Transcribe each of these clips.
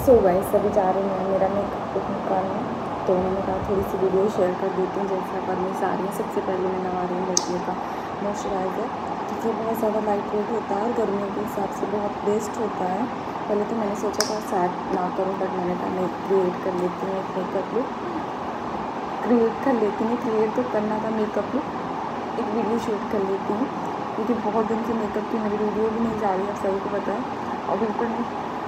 So guys सभी जा रहे हैं मेरा मेकअप करने, तो मैंने कहा थोड़ी सी वीडियो शेयर कर देती हूँ जैसा करनी आ रही है। सबसे पहले मैं लगा रही हूँ मोतियों का मॉइस्चराइज़र, क्योंकि बहुत ज़्यादा लाइट वेट होता है और गर्मियों के हिसाब से बहुत बेस्ट होता है। पहले तो मैंने सोचा था सेट ना करूँ, बट मैंने कहा मैं क्रिएट कर लेती हूँ एक मेकअप लुक, क्रिएट तो करना था मेकअप लुक, एक वीडियो शूट कर लेती हूँ, क्योंकि बहुत दिन से मेकअप की मेरी वीडियो भी नहीं जा रही है, आप सभी को पता है। और बिल्कुल मैं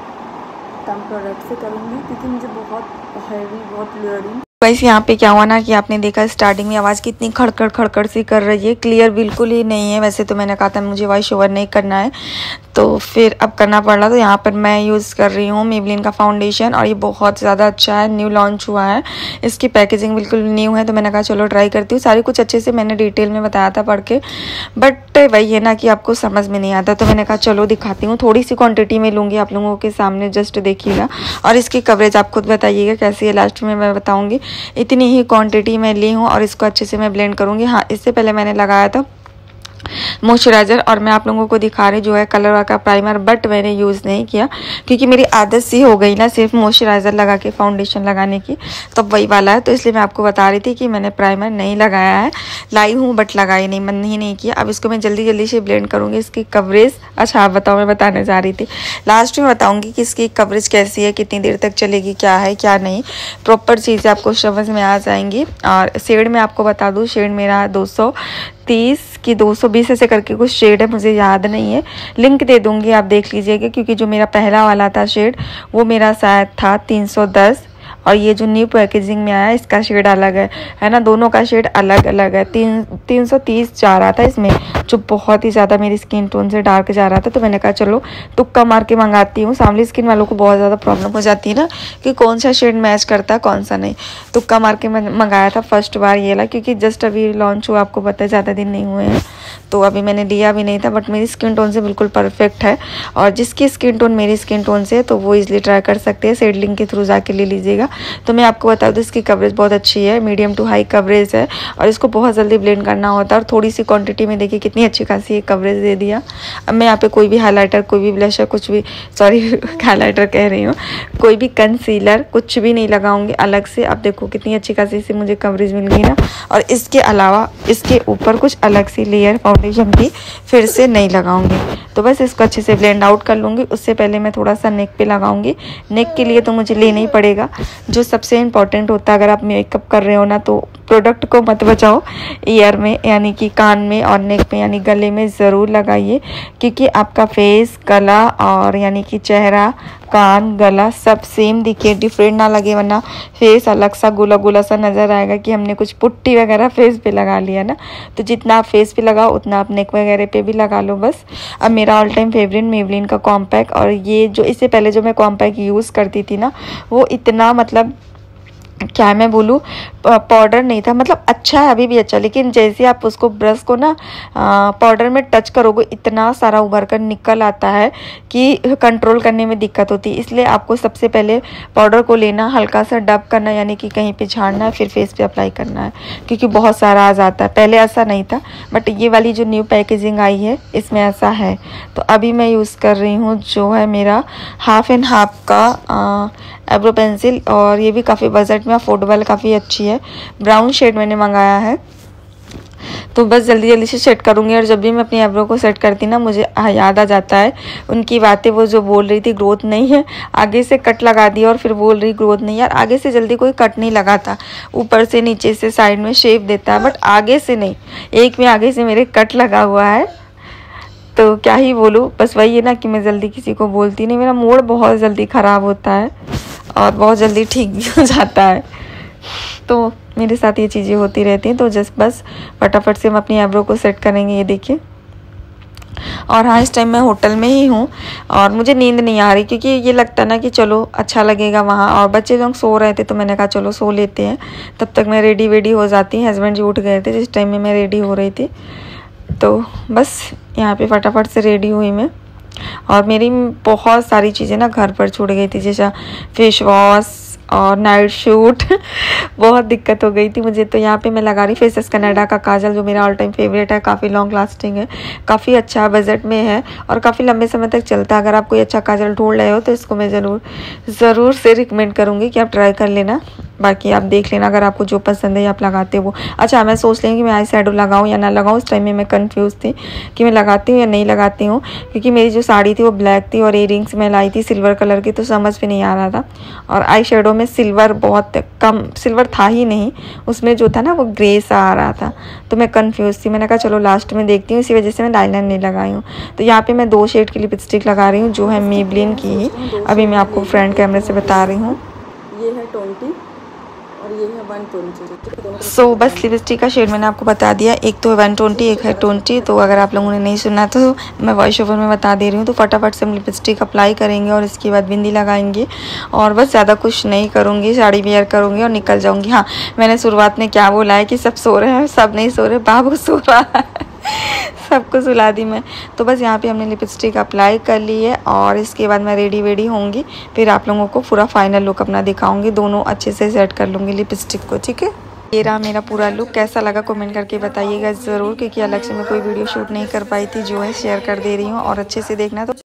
कम प्रोडक्ट से करूँगी, क्योंकि मुझे बहुत हैवी, बहुत लेयरिंग। वैसे यहाँ पे क्या हुआ ना कि आपने देखा स्टार्टिंग में आवाज़ कितनी खड़खड़ सी कर रही है, क्लियर बिल्कुल ही नहीं है। वैसे तो मैंने कहा था मुझे वॉइस ओवर नहीं करना है, तो फिर अब करना पड़ रहा। तो यहाँ पर मैं यूज़ कर रही हूँ मेबलिन का फाउंडेशन, और ये बहुत ज़्यादा अच्छा है, न्यू लॉन्च हुआ है, इसकी पैकेजिंग बिल्कुल न्यू है। तो मैंने कहा चलो ट्राई करती हूँ। सारी कुछ अच्छे से मैंने डिटेल में बताया था पढ़ के, बट वही है ना कि आपको समझ में नहीं आता, तो मैंने कहा चलो दिखाती हूँ। थोड़ी सी क्वान्टिटी में लूँगी, आप लोगों के सामने जस्ट देखिएगा, और इसकी कवरेज आप खुद बताइएगा कैसी है, लास्ट में मैं बताऊँगी। इतनी ही क्वांटिटी मैं ली हूँ और इसको अच्छे से मैं ब्लेंड करूँगी। हाँ, इससे पहले मैंने लगाया था मॉइस्चराइज़र, और मैं आप लोगों को दिखा रही जो है कलर का प्राइमर, बट मैंने यूज़ नहीं किया क्योंकि मेरी आदत सी हो गई ना सिर्फ मॉइस्चराइज़र लगा के फाउंडेशन लगाने की, तो वही वाला है। तो इसलिए मैं आपको बता रही थी कि मैंने प्राइमर नहीं लगाया है, लाई हूँ बट लगाई नहीं, मन ही नहीं किया। अब इसको मैं जल्दी जल्दी से ब्लेंड करूँगी। इसकी कवरेज, अच्छा आप बताओ, मैं बताने जा रही थी, लास्ट में बताऊँगी कि इसकी कवरेज कैसी है, कितनी देर तक चलेगी, क्या है क्या नहीं, प्रॉपर चीज़ें आपको समझ में आ जाएंगी। और शेड में आपको बता दूँ, शेड मेरा 230 की 220 ऐसे करके कुछ शेड है, मुझे याद नहीं है, लिंक दे दूंगी, आप देख लीजिएगा। क्योंकि जो मेरा पहला वाला था शेड, वो मेरा शायद था 310, और ये जो न्यू पैकेजिंग में आया इसका शेड अलग है ना, दोनों का शेड अलग अलग है। 330 जा रहा था इसमें, जो बहुत ही ज़्यादा मेरी स्किन टोन से डार्क जा रहा था। तो मैंने कहा चलो तुक्का मार के मंगाती हूँ। सांवली स्किन वालों को बहुत ज़्यादा प्रॉब्लम हो जाती है ना कि कौन सा शेड मैच करता है कौन सा नहीं। तुक्का मार के मंगाया था फर्स्ट बार ये वाला, क्योंकि जस्ट अभी लॉन्च हुआ, आपको पता है ज़्यादा दिन नहीं हुए हैं, तो अभी मैंने लिया भी नहीं था, बट मेरी स्किन टोन से बिल्कुल परफेक्ट है। और जिसकी स्किन टोन मेरी स्किन टोन से है तो वो इजीली ट्राई कर सकते हैं, शेड लिंक के थ्रू जाके ले लीजिएगा। तो मैं आपको बता दूँ इसकी कवरेज बहुत अच्छी है, मीडियम टू हाई कवरेज है, और इसको बहुत जल्दी ब्लेंड करना होता है। और थोड़ी सी क्वांटिटी में देखिए कितनी अच्छी खासी कवरेज दे दिया। अब मैं यहाँ पे कोई भी हाइलाइटर, कोई भी ब्लशर, कुछ भी, सॉरी हाइलाइटर कह रही हूँ, कोई भी कंसीलर कुछ भी नहीं लगाऊंगी अलग से। अब देखो कितनी अच्छी खासी से मुझे कवरेज मिल गई ना। और इसके अलावा इसके ऊपर कुछ अलग सी लेयर फाउंडेशन की फिर से नहीं लगाऊंगी, तो बस इसको अच्छे से ब्लेंड आउट कर लूँगी। उससे पहले मैं थोड़ा सा नेक पे लगाऊंगी। नेक के लिए तो मुझे लेना ही पड़ेगा, जो सबसे इम्पॉर्टेंट होता है अगर आप मेकअप कर रहे हो ना, तो प्रोडक्ट को मत बचाओ, ईयर में यानी कि कान में, और नेक में यानी गले में ज़रूर लगाइए, क्योंकि आपका फेस, गला और यानी कि चेहरा, कान, गला सब सेम दिखे, डिफरेंट ना लगे, वरना फेस अलग सा गोला गोला सा नज़र आएगा कि हमने कुछ पुट्टी वगैरह फेस पे लगा लिया ना। तो जितना आप फेस पे लगाओ उतना आप नेक वगैरह पे भी लगा लो बस। अब मेरा ऑल टाइम फेवरेट मेबलिन का कॉम्पैक्ट, और ये जो इससे पहले जो मैं कॉम्पैक्ट यूज़ करती थी ना, वो इतना मतलब क्या मैं बोलूँ, पाउडर नहीं था, मतलब अच्छा है, अभी भी अच्छा, लेकिन जैसे आप उसको ब्रश को ना पाउडर में टच करोगे इतना सारा उभर कर निकल आता है कि कंट्रोल करने में दिक्कत होती है। इसलिए आपको सबसे पहले पाउडर को लेना, हल्का सा डब करना, यानी कि कहीं पे झाड़ना है, फिर फेस पे अप्लाई करना है, क्योंकि बहुत सारा आ जाता है। पहले ऐसा नहीं था, बट ये वाली जो न्यू पैकेजिंग आई है इसमें ऐसा है। तो अभी मैं यूज़ कर रही हूँ जो है मेरा 1/2 का एब्रो पेंसिल, और ये भी काफ़ी बजट में अफोर्डेबल, काफ़ी अच्छी है, ब्राउन शेड मैंने मंगाया है। तो बस जल्दी जल्दी से सेट करूँगी। और जब भी मैं अपनी एब्रो को सेट करती ना, मुझे याद आ जाता है उनकी बातें, वो जो बोल रही थी ग्रोथ नहीं है, आगे से कट लगा दिया और फिर बोल रही ग्रोथ नहीं। यार आगे से जल्दी कोई कट नहीं लगाता, ऊपर से नीचे से साइड में शेप देता है, बट आगे से नहीं। एक में आगे से मेरे कट लगा हुआ है, तो क्या ही बोलूँ, बस वही है ना कि मैं जल्दी किसी को बोलती नहीं, मेरा मूड बहुत जल्दी ख़राब होता है और बहुत जल्दी ठीक भी हो जाता है। तो मेरे साथ ये चीज़ें होती रहती हैं। तो जस्ट बस फटाफट से हम अपनी आईब्रो को सेट करेंगे, ये देखिए। और हाँ, इस टाइम मैं होटल में ही हूँ और मुझे नींद नहीं आ रही, क्योंकि ये लगता ना कि चलो अच्छा लगेगा वहाँ, और बच्चे लोग सो रहे थे तो मैंने कहा चलो सो लेते हैं, तब तक मैं रेडी वेडी हो जाती। हस्बैंड जी उठ गए थे जिस टाइम में मैं रेडी हो रही थी। तो बस यहाँ पे फटाफट से रेडी हुई मैं, और मेरी बहुत सारी चीज़ें ना घर पर छूट गई थी, जैसा फेस वॉश, और नाइट शूट बहुत दिक्कत हो गई थी मुझे। तो यहाँ पे मैं लगा रही फेसेस कनाडा का काजल, जो मेरा ऑल टाइम फेवरेट है, काफ़ी लॉन्ग लास्टिंग है, काफ़ी अच्छा बजट में है और काफ़ी लंबे समय तक चलता है। अगर आप कोई अच्छा काजल ढूंढ रहे हो तो इसको मैं ज़रूर से रिकमेंड करूँगी कि आप ट्राई कर लेना। बाकी आप देख लेना अगर आपको जो पसंद है या आप लगाते हो। अच्छा, मैं सोच लेंगी कि मैं आई शैडो लगाऊँ या ना लगाऊँ। उस टाइम में मैं कंफ्यूज थी कि मैं लगाती हूँ या नहीं लगाती हूँ, क्योंकि मेरी जो साड़ी थी वो ब्लैक थी और इयररिंग्स मैं लाई थी सिल्वर कलर की, तो समझ में नहीं आ रहा था। और आई शैडो में सिल्वर बहुत कम, सिल्वर था ही नहीं उसमें, जो था ना वो ग्रे सा आ रहा था, तो मैं कंफ्यूज थी। मैंने कहा चलो लास्ट में देखती हूँ, इसी वजह से मैं लाइनर नहीं लगाई हूँ। तो यहाँ पे मैं 2 शेड की लिपस्टिक लगा रही हूँ, जो है मेबलिन की ही। अभी मैं आपको फ्रंट कैमरे से बता रही हूँ। ये है 20 और ये है 120। सो बस लिपस्टिक का शेड मैंने आपको बता दिया, एक तो 120 एक है 20। तो अगर आप लोगों ने नहीं सुना तो मैं वॉइस ओवर में बता दे रही हूँ। तो फटाफट से हम लिपस्टिक अप्लाई करेंगे और इसके बाद बिंदी लगाएंगे और बस ज़्यादा कुछ नहीं करूँगी, साड़ी वेयर करूँगी और निकल जाऊँगी। हाँ, मैंने शुरुआत में क्या बोला है कि सब सो रहे हैं, सब नहीं सो रहे, बाबू सो रहा है सबको सुला दी मैं। तो बस यहाँ पे हमने लिपस्टिक अप्लाई कर ली है और इसके बाद मैं रेडी होंगी, फिर आप लोगों को पूरा फाइनल लुक अपना दिखाऊंगी। दोनों अच्छे से सेट कर लूँगी लिपस्टिक को, ठीक है। ये रहा मेरा पूरा लुक। कैसा लगा कमेंट करके बताइएगा ज़रूर, क्योंकि अलग से मैं कोई वीडियो शूट नहीं कर पाई थी, जो है शेयर कर दे रही हूँ और अच्छे से देखना। तो